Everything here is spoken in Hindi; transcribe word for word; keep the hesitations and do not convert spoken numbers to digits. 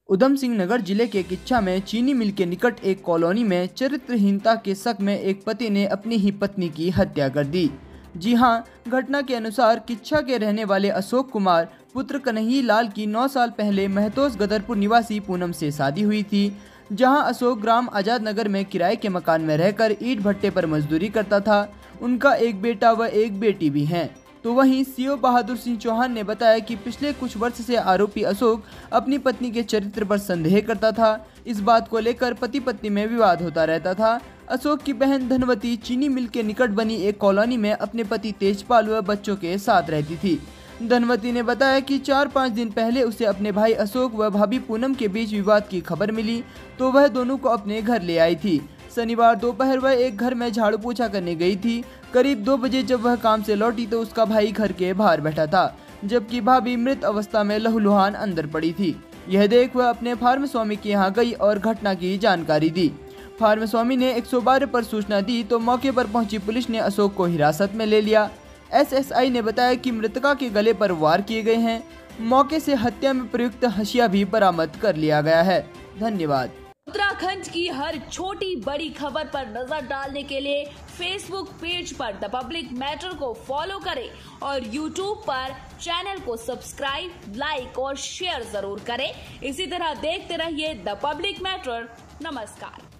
उधम सिंह नगर जिले के किच्छा में चीनी मिल के निकट एक कॉलोनी में चरित्रहीनता के शक में एक पति ने अपनी ही पत्नी की हत्या कर दी। जी हां, घटना के अनुसार किच्छा के रहने वाले अशोक कुमार पुत्र कन्हैया लाल की नौ साल पहले महतोस गदरपुर निवासी पूनम से शादी हुई थी। जहां अशोक ग्राम आजाद नगर में किराए के मकान में रहकर ईंट भट्टे पर मजदूरी करता था। उनका एक बेटा व एक बेटी भी हैं। तो वहीं सीओ बहादुर सिंह चौहान ने बताया कि पिछले कुछ वर्ष से आरोपी अशोक अपनी पत्नी के चरित्र पर संदेह करता था। इस बात को लेकर पति पत्नी में विवाद होता रहता था। अशोक की बहन धनवती चीनी मिल के निकट बनी एक कॉलोनी में अपने पति तेजपाल व बच्चों के साथ रहती थी। धनवती ने बताया कि चार पाँच दिन पहले उसे अपने भाई अशोक व भाभी पूनम के बीच विवाद की खबर मिली, तो वह दोनों को अपने घर ले आई थी। शनिवार दोपहर वह एक घर में झाड़ू पोछा करने गई थी। करीब दो बजे जब वह काम से लौटी तो उसका भाई घर के बाहर बैठा था, जबकि भाभी मृत अवस्था में लहूलुहान अंदर पड़ी थी। यह देख वह अपने फार्म स्वामी के यहाँ गई और घटना की जानकारी दी। फार्म स्वामी ने एक सौ बारह पर सूचना दी तो मौके पर पहुंची पुलिस ने अशोक को हिरासत में ले लिया। एस एस आई ने बताया कि मृतका के गले पर वार किए गए हैं। मौके से हत्या में प्रयुक्त हशिया भी बरामद कर लिया गया है। धन्यवाद। उत्तराखंड की हर छोटी बड़ी खबर पर नजर डालने के लिए फेसबुक पेज पर द पब्लिक मैटर को फॉलो करें और यूट्यूब पर चैनल को सब्सक्राइब, लाइक और शेयर जरूर करें। इसी तरह देखते रहिए द पब्लिक मैटर। नमस्कार।